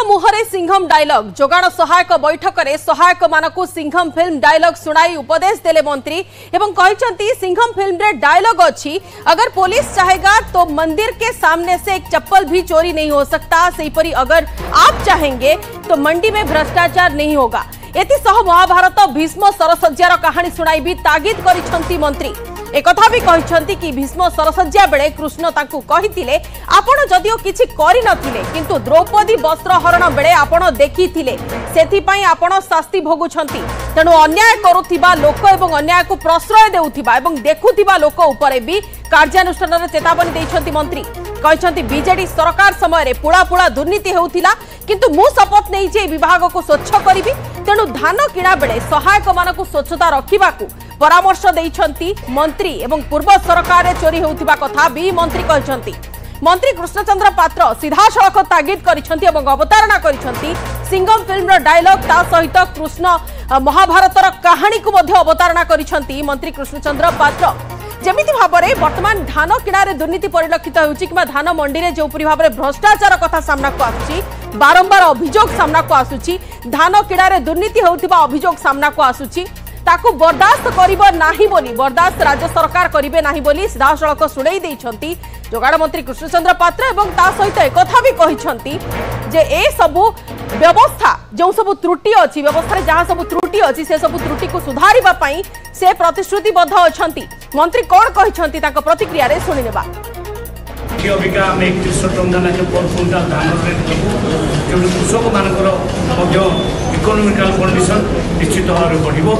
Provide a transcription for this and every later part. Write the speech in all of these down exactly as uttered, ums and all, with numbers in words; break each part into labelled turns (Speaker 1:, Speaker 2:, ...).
Speaker 1: मुहरे Singham dialogue जोगाण सहायक बैठक में सहायक मानकु सिंघम फिल्म डायलॉग सुनाई उपदेश देले मंत्री एवं कहते सिंघम फिल्म रे डायलॉग अच्छी अगर पुलिस चाहेगा तो मंदिर के सामने से एक चप्पल भी चोरी नहीं हो सकता। सेहीपरि अगर आप चाहेंगे तो मंडी में भ्रष्टाचार नहीं होगा। एसह महाभारत भीष्म सरसज्जार कहानी सुनाई भी तागिद करिसेंती मंत्री। एक भी कहते कि भीष्म सरसज्जा बेले कृष्ण ताकू कहिथिले आपण जदियो किछि करि नथिले किंतु द्रौपदी वस्त्र हरण बेले आपण देखिथिले सेथि पई आपण शास्ति भोगुछंती। तेणु अन्याय करुथिबा लोक एवं अन्याय को प्रश्रय देउथिबा एवं देखुथिबा लोक उपरे भी कार्यानुष्ठान चेतावनी दैछंती मंत्री। कहते बीजेडी सरकार समय रे पुड़ा पुड़ा दुर्नीति हेउथिला किंतु मु शपथ नहीं जे विभाग को स्वच्छ करी। तेणु धान किणा बेले सहायक मानकु स्वच्छता रखिबाकू परामर्श देइछंती मंत्री एवं पूर्व सरकार रे चोरी हेउथिबा कथा भी मंत्री कहछंती। मंत्री कृष्णचंद्र पात्र सीधा सड़क तागिद करिछंती एवं अवतारणा करिछंती सिंघम फिल्म रो डायलॉग ता सहित कृष्ण महाभारतर कहानी को मध्य अवतारणा करिछंती मंत्री कृष्णचंद्र पात्र। जमिति भाबरे वर्तमान धान किणारे दुर्नीति परिलक्षित होउची कि धान मंडी रे जो परि भाबरे भ्रष्टाचार कथा सामना को आसुची बारंबार अभियोग सामना को आसुची धान किणारे दुर्नीति होउथिबा अभियोग सामना को आसुची ताकू बर्दाश्त करिबो नाही बोली बर्दाश्त राज्य सरकार करिबे नाही बोली सीधा सड़क सुनाई देइछंती जोगाड़ मंत्री कृष्णचंद्र पात्र एवं ता सहित एकथा भी कहिछंती जे ए सबु व्यवस्था जो सब त्रुटि अच्छी व्यवस्था जहाँ सब त्रुटि अच्छी से सब त्रुटि को सुधारिबा पई से प्रतिश्रुतिबद्ध अछंती। मंत्री कौन कहिछंती ताको प्रतिक्रिया रे सुनि नेबा।
Speaker 2: अबिका हम एकतीस टंका लाखे पर क्विंटाल धान रेट देबू कृषक मानकर इकोनोमिकल कंडीशन निश्चित भाव में बढ़िबो।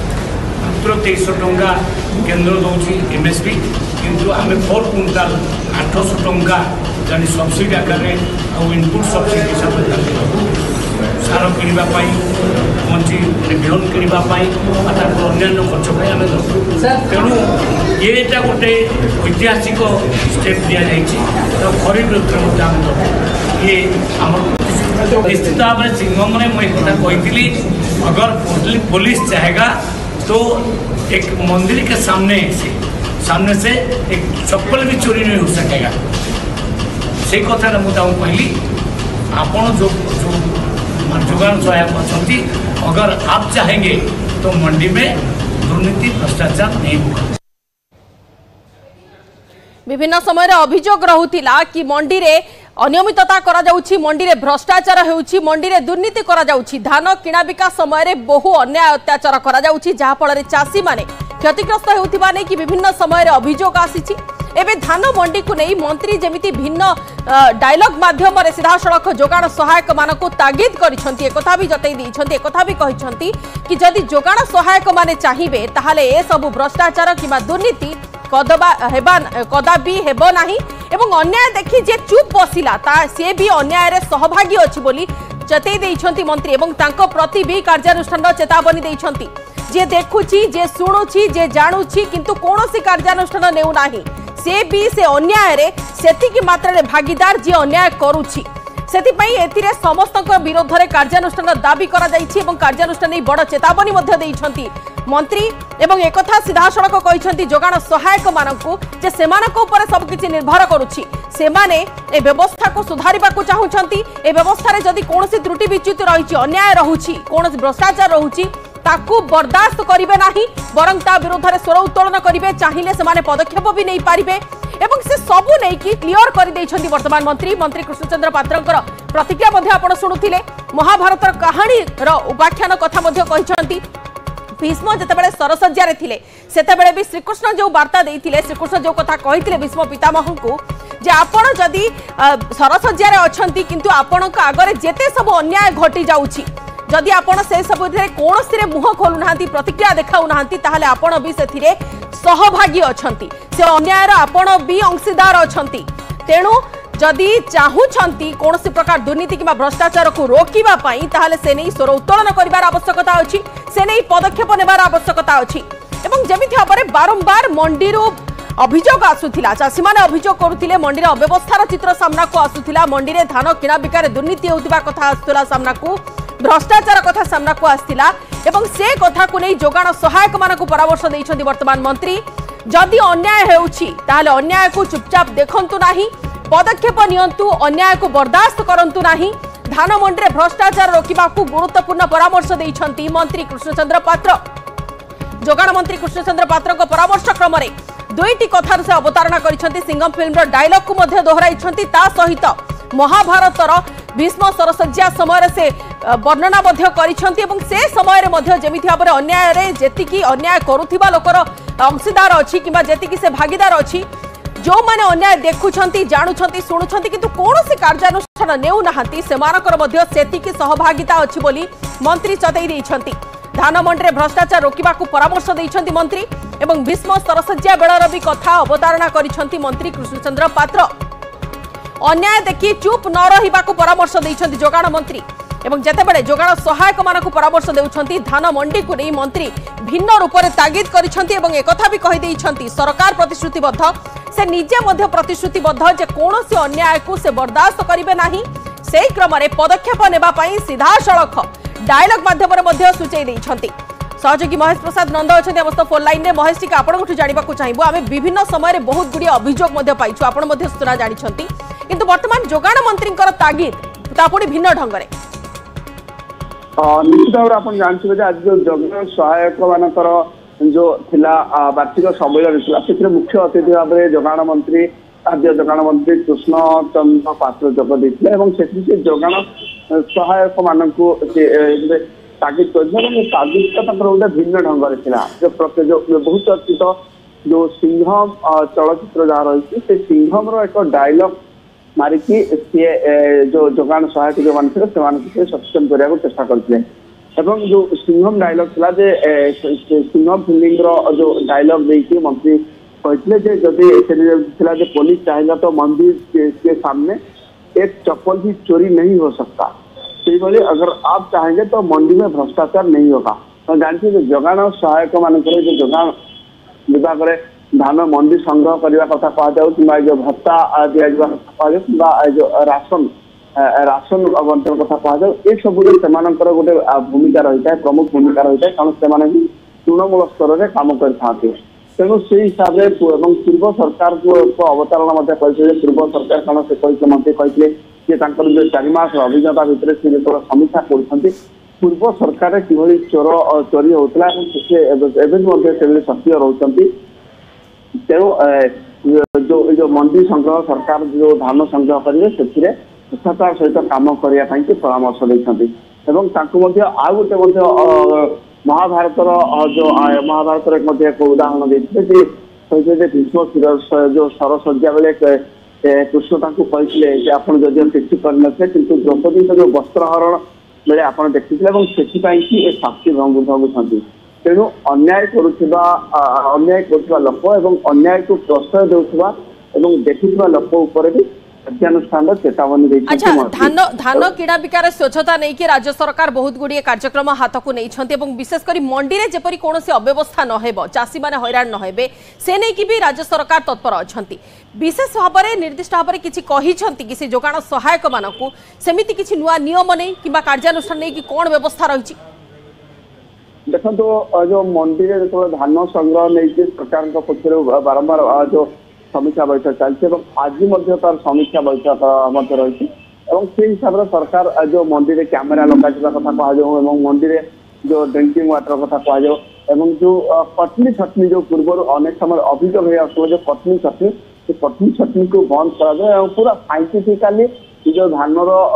Speaker 2: मात्र तेईस टंका केन्द्र दौची एमएसपी किंतु आम पर क्विंटाल आठश टंका जानी सब्सिडी आकार इनपुट सब्सिडी हिसाब से सार किणवाई मंची बिहन किणवाई अन्य खर्च आम तेणु ये गोटे ऐतिहासिक स्टेप दि खरीफ ये आम निश्चित भाव में सिंघम में मुझे कथा कही अगर पुलिस चाहेगा तो एक मंदिर के सामने से सामने से एक चप्पल भी चोरी नहीं हो सकेगा। से कथा मुझे कहली आपण जो जोगान सहायक अच्छा अगर आप चाहेंगे तो मंडी में दुर्नीति भ्रष्टाचार नहीं होगा।
Speaker 1: विभिन्न समय अभियोग रहुथिला कि मंडी रे अनियमितता करा जाउछि मंडी रे भ्रष्टाचार हेउछि मंडी रे दुर्नीति करा जाउछि धान किणा बिका समय रे बहु अन्याय अत्याचार करा जाउछि जहा फल रे चासी माने क्षतिग्रस्त हेउथिबा नै कि विभिन्न समय रे अभियोग आसीछि। एबे धान मंडी को नहीं मंत्री जमिति भिन्न डायलॉग माध्यम रे सीधा सड़क जोगाण सहायक मानकु तागिद करिसंती एकथा भी जतै दैछंती एकथा भी कहिसंती कि जदि जोगाण सहायक माने चाहिबे ताहाले ए सब भ्रष्टाचार किबा दुर्नीति कदबा हेबा कदाबी हेबो नाही एवं अन्याय देखि जे चुप बसिला ता से भी अन्याय रे सहभागी अछि बोली जतै दैछंती मंत्री एवं तांको प्रति भी कार्यानुष्ठान चेतावनी दैछंती। जे देखुछि जे सुनुछि जे जानुछि किंतु कोनोसी कार्यानुष्ठान नेउ नाही से भी से अन्याय रे सेतिकी मात्रा रे भागीदार जे अन्याय करूछि सेतिपई एतिरे समस्त विरोध रे कार्यानुष्ठान दाबी करा जाइछि एवं कार्यानुष्ठान बड़ चेतावनी मध्ये दैछंती मंत्री एवं एकथा सीधा सड़क कहिसंती जोगाण सहायक मानकु जे सेमानक ऊपर सब किछि निर्भर करूछि सेमाने ए व्यवस्था को सुधारिबा को चाहुछंती ए व्यवस्था रे जदि कोनोसी त्रुटि विच्युत रहिछि अन्याय रहुछि कोनोसी भ्रष्टाचार रहुछि ताकू बर्दाश्त करिवे नाही बरं ता विरोध रे स्वर उत्तोलन करिवे चाहिले सेमाने पदक्षेप भी नहीं पारिबे एवं से सबु नै कि क्लियर करि दैछंती वर्तमान मंत्री मंत्री कृष्णचंद्र पात्रंकर प्रतिक्रिया मध्ये आपण सुनुथिले महाभारतर कहानी रो उपाख्यान कथा मध्ये कहिसंती भीष्म जेतेबेले सरसज्जार थिले सेतेबेले भी श्रीकृष्ण जो वार्ता देइथिले श्रीकृष्ण जो कथा कहिथिले भीष्म पितामहंकु जे आपण जदि सरसज्जार अछंती किंतु आपणक आगरे जेते सब अन्याय घटी जाउछि जदि आपण से सब कौन रे मुह खोलु नांती प्रतिक्रिया देखाउ नांती ताहले आपण भी सेथिरे सहभागी अछंती से अन्यायर आपण भी अंशीदार अछंती। तेणु जदि चाहुछंती कौन प्रकार दुर्नीति किंबा भ्रष्टाचार को रोकिबा पई ताहले से नै स्वर उत्तोलन करिवार आवश्यकता अछि से नै पदक्षेप नेबार आवश्यकता अछि एवं जेमिति भाबरे बारंबार मंडीरो अभियोग आसुथिला चाषी माने अभियोग करुथिले मंडी रे अव्यवस्थार चित्र सामना को आसुथिला मंडी रे धान किणा बिकारे दुर्नीति होउतिबा कथा आसुथिला सामना को भ्रष्टाचार कथा सामना को आसथिला एवं से कथा को नै जोगाण सहायक मानकु परामर्श दैछंती वर्तमान मंत्री जदि अन्याय हेउछि ताहाले अन्याय को चुपचाप देखंतु नाही पदक्षेप नियंतु अन्याय को बर्दाश्त करंतु नाही धान मंडी में भ्रष्टाचार रोकने को गुरुत्वपूर्ण परामर्श देइछंती मंत्री कृष्णचंद्र पात्र। जोगाण मंत्री कृष्णचंद्र पात्र को परामर्श क्रम में दुईटी कथार से अवतारणा करिसेंती। सिंघम फिल्म डायलॉग को मध्य दोहराइछंती। ता सहित महाभारतर भीष्म सरसज्जा समय से वर्णना मध्य करिसेंती एवं से समय मध्य जेमिति भाबरे अन्याय रे जेतिकी अन्याय करुथिबा लोकर अंशीदार अछि किबा जेतिकी से भागीदार अछि जो माने अन्याय देखुछंती जानुछंती सुनुछंती किंतु कोनोसी कार्यानुष्ठान नेउ नाहंती सेमानकर मध्य सेतिकी सहभागिता अछि बोली मंत्री चतई दैछंती। धान मंडी में भ्रष्टाचार रोकने को परामर्श देइछंती मंत्री एवं भीष्म सरसज्जा बेलर भी कथा अवतारणा करिसेंती मंत्री कृष्णचंद्र पात्र। अन्याय देखि चुप न रहिबा को परामर्श देइछंती जोगाण मंत्री एवं जेतेबेले जोगाण सहायक मानक परामर्श देउछंती धान मंडी को नहीं मंत्री भिन्न रूप में तागिद करिसेंती एवं एकथा भी कहि देइछंती सरकार प्रतिश्रुतिबद्ध से निजे मध्य प्रतिश्रुतिबद्ध जे कोनोसी अन्याय को से बर्दाश्त करिवे नाही। सेही क्रम में पदक्षेप नेबा पई सीधा सड़क डायलॉग माध्यम सूचई देइछंती। सहयोगी महेश प्रसाद नंद अच्छा अवस्थ फोन लाइन में महेश टी आपठ जानवा चाहबू आम विभिन्न समय बहुत गुड़ी अभियोग पाइछु आपण सूचना जानी किंतु वर्तमान जोगाण मंत्री तागिद तापुड़ी भिन्न ढंग से
Speaker 3: निश्चित भाव आप जानते आज जो जोगाण सहायक मानकर जो थिला वार्षिक सम्मेलन से मुख्य अतिथि भाव में जोगाण मंत्री खाद्य जोगाण मंत्री कृष्ण चंद्र पात्र जोग देते जोगाण सहायक मानक तागिद कर तागिद गोटे भिन्न ढंग से जो बहुत चर्चित जो सिंघम चलचित्र जहाँ रही से सिंघम एक डायलॉग मारिकी सी जो जोगाण सहायक जो मान थे सचेतन करने को चेष्टा करते जो सिंघम डायलॉग था सिंघम फिल्म जो डायलॉग देखिए मंत्री कहते जदि पुलिस चाहेगा तो मंदिर के, के सामने एक चप्पल भी चोरी नहीं हो सकता। सही भाई अगर आप चाहेंगे तो मंडी में भ्रष्टाचार नहीं होगा। तो जानते हैं जोगाण सहायक मानक जो जोगाण विभाग में धान मंडी संग्रह करने कथा कह जो भत्ता दि जो राशन राशन बंटन कथा कह ये सब गोटे भूमिका रही है प्रमुख भूमिका रही है कारण से तृणमूल स्तर में कम करते तेणु से हिसाब से पूर्व सरकार को अवतारणा पूर्व सरकार कारण से मंत्री कहते जो चार मास अभिज्ञता भितर से जो समीक्षा कर पूर्व सरकार कि चोर चोरी होता है सक्रिय रोचे तेणु जो जो मंडी संग्रह सरकार जो धान संग्रह करेंगे से भ्रष्टाचार सहित कम करने परामर्श देते आउ गोटे महाभारतर जो महाभारतर एक उदाहरण देते भीष्म जो सरसज्जा बेले कृष्ण कहते आप किसी करनथे किंतु द्रौपदी जो वस्त्रहरण बेले आप देखी से शास्ति भंगुंट तेणु अन्याय करुवा अन्याय करुवा लोक एवं अन्याय को प्रश्रय देउथबा एवं देखुवा लोक ऊपर भी कार्यानुष्ठान चेतावनी।
Speaker 1: अच्छा धान धान किणा बिकार स्वच्छता नहीं कि राज्य सरकार बहुत गुड़िए कार्यक्रम हाथ को नहीं विशेषकर मंडी में जपरी कौन अव्यवस्था नहेब चाषी मैंने हैरान नहेबे से नहीं कि भी राज्य सरकार तत्पर अच्छा विशेष भाव में निर्दिष्ट भाव में किसी कहते किसी जोगाण सहायक मानक सेमिति किसी नुआ नियम नहीं कि कार्यानुष्ठान नहीं कि कौन व्यवस्था रही।
Speaker 3: देखो तो जो मंडी में जो धान संग्रह नहीं सरकार पक्ष बारंबार जो समीक्षा बैठक चलती आज तार समीक्षा बैठक रही से हिसाब से सरकार जो मंडी में कैमेरा लगा कथा कह मंडी में जो ड्रिंकिंग वाटर कथा कह जो कटनी छटनी जो पूर्व अनेक समय अभियोग हो जो कटनी छटनी से कटनी छटनी को बंद कर पूरा साइंटिफिकाली जो धान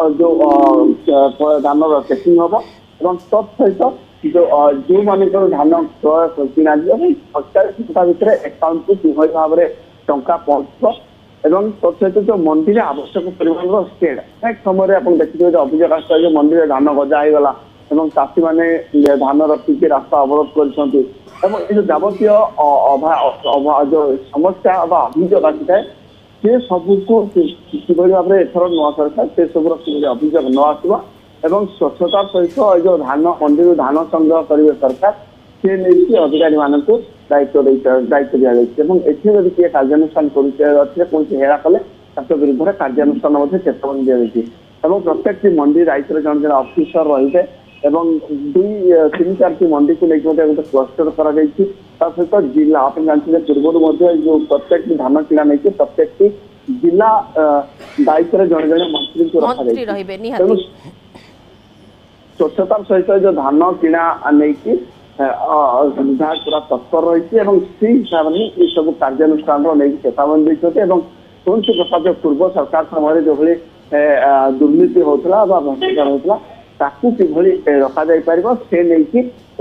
Speaker 3: जो धान चेकिंग हम तत्सहित जो जो मान धान क्रय किना भितर अकाउंट को किभली भाव में टंका पहुंच एवं तत्सहित जो मंडी में आवश्यक परिमाण स्टेड एक समय आप देखिए जो अभियोग आसा जो मंडी में धान गजा होगला चाषी मैंने धान रखिकी रास्ता अवरोध कर जबतीय जो समस्या अभियोग आसी है से सबको किभली भाव में एथर नुआ सरकार से सब अभियोग न आसवा एवं स्वच्छता सहित जो धान मंडी धान संग्रह करेंगे सरकार से नहीं अधिकारी मान दायित्व दायित्व दि जाए किए कार्यानुष्ठान कौन हेरा कले विरुद्ध में कार्यानुष्ठान चेतावनी दी जाए प्रत्येक मंडी दायित्व जन जन अफिसर रही है दुई तीन चार मंडी को लेकिन गोटे क्लस्टर कर सहित जिला आप जानते पूर्व जो प्रत्येक धान किला नहीं प्रत्येक जिला दायित्व जड़े जड़े मंत्री को रखा
Speaker 1: मंत्री रहिबे निहाती
Speaker 3: स्वच्छता सहित जो धान किणा नहीं कि विभाग पूरा तत्पर रही है हिसाब से ये सब कार्यानुष्ठान नहीं चेतावनी देखते कौन सी प्रकार जो पूर्व सरकार समय जो भाई दुर्नीति होता भ्रष्टाचार होता ताकू किभली रखा जाई परिबो से नहीं कि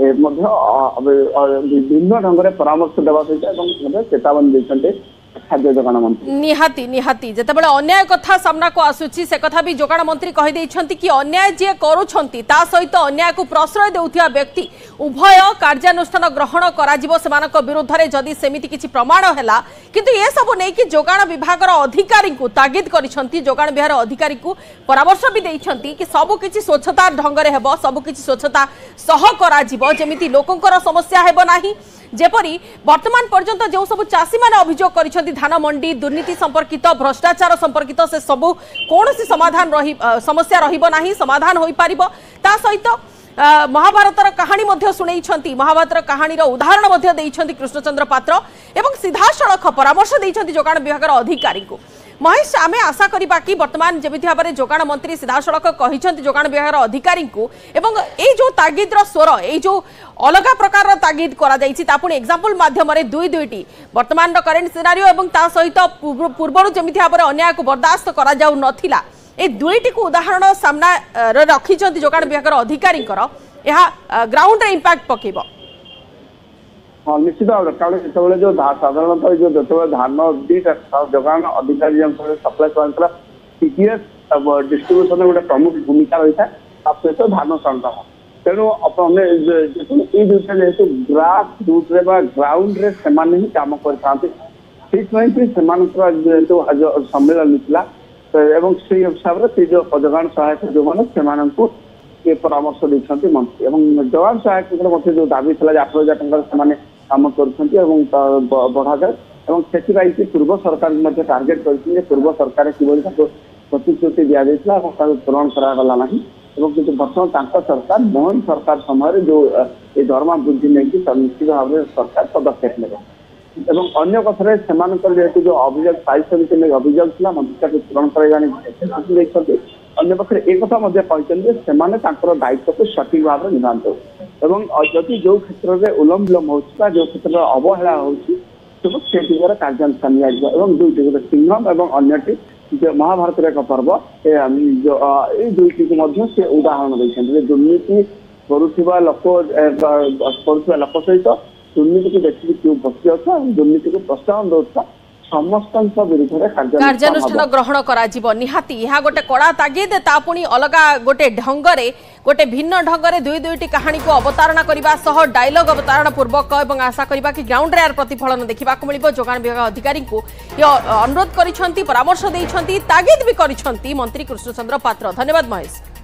Speaker 3: विभिन्न ढंग से परामर्श देवा सहित चेतावनी देते खाद्य जोगाण मंत्री
Speaker 1: निहाती निहाती जेतेबेले अन्याय कथा सामना को आसुची से कथा भी जोगाण मंत्री कहि दैछंती कि अन्याय जे करूछंती ता सहित अन्याय को प्रश्रय देउथिया व्यक्ति उभय कार्यानुष्ठान ग्रहण करा जिवो सेमानक विरुद्ध रे जदी सेमिति किछि प्रमाण हैला किंतु ए सब नै कि जोगाण विभाग रो अधिकारी को तागिद करिसंती जोगाण विभाग रो अधिकारी को परामर्श भी दैछंती कि सब किछि स्वच्छता ढंग रे हेबो सब किछि स्वच्छता सह करा जिवो जेमिति लोकंकर समस्या हेबो नाही जेपरी वर्तमान पर्यंत जो सब चाषी माने अभियोग करिसंती धान मंडी दुर्नीति संपर्कित भ्रष्टाचार संपर्कित से सबु कौन सी समाधान रही समस्या रहिबो नाही समाधान होई पारिबो ता सहित महाभारतर कहानी मध्य सुनैछंती महाभारतर कहानी रो उदाहरण मध्य दैछंती कृष्णचंद्र पात्र एवं सीधा सड़क परामर्श दैछंती जोगाण विभाग अधिकारी को महेश आमे आशा करिबा कि वर्तमान जेमिति भाबरे जोगाण मंत्री सीधा सड़क कहिछंती जोगाण विभाग अधिकारी को एवं ए जो तागिदर स्वर ए जो अलग प्रकार तागिद करा जाइछि ता पुणी एग्जांपल माध्यम रे दुई दुईटी वर्तमान रो करंट सिनारियो एवं ता सहित पूर्वरु जेमिति भाबरे अन्याय को बर्दाश्त करा जाउ नथिला ए दुईटी को उदाहरण सामना रखिछंती जोगाण विभाग अधिकारी कर एहा ग्राउंड रे इंपैक्ट पकेबो
Speaker 3: हाँ निश्चित भाव कारण जिते जो साधारणतः जो जो धान दीटा जोगान अधिकारी सप्लाई कर टीटीएस डिस्ट्रीब्यूशन गोटे प्रमुख भूमिका रही है सहित धान संग्रह तेणु ये दुटा जेहतु ग्रास रूट रे ग्राउंड रे ही काम करते जेहतु सम्मेलन मिला से हिसाब से जो जोगान सहायक जो मैंने ये परामर्श देते मंत्री और जोगान सहायक जो दाबी था आठ हजार टकर काम कर बढ़ा जाए और से पूर्व सरकार टार्गेट कर पूर्व सरकार किभली प्रतिश्रुति दि जाता पूरण करागला ना किंतु बर्तमान सरकार मोहन सरकार समय जो ये दरमा वृद्धि नहीं निश्चित भाव में सरकार पदक्षेप ने अन्य कथा से जो अभियोग स्थायी समिति अभियोग था मंत्री पूरण कर अन्य पक्षे एक कथा दायित्व को सठिक भाव में निभाते एवं जदि जो क्षेत्र में उलम विलम्ब हो जो क्षेत्र में अवहेला हो दिगरे कार्यानुष्ठान दुईटी गोटे सिंघम और अन्यटी महाभारत एक पर्व जो ये दुईटी को से उदाहरण देते दुर्नीति करुवा लोक करुवा लोक सहित दुर्नीति को देखिए क्यों बसी अच्छा दुर्नीति को प्रोत्साहन दौता समस्त विरुद्ध
Speaker 1: कार्यानुष्ठान ग्रहण करा निहाती यह गोटे कड़ा तागिद ता पुणी अलग गोटे ढंगरे गोटे भिन्न ढंगरे दुई दुईटी कहानी को अवतारणा करने सह डायलॉग अवतारणा पूर्वक और आशा करबा कि ग्राउंड रे प्रतिफलन देखा मिलिबो जोगाण विभाग अधिकारी को अनुरोध करिसंती परामर्श देइछंती तागिद भी करिसंती मंत्री कृष्णचंद्र पात्र। धन्यवाद महेश।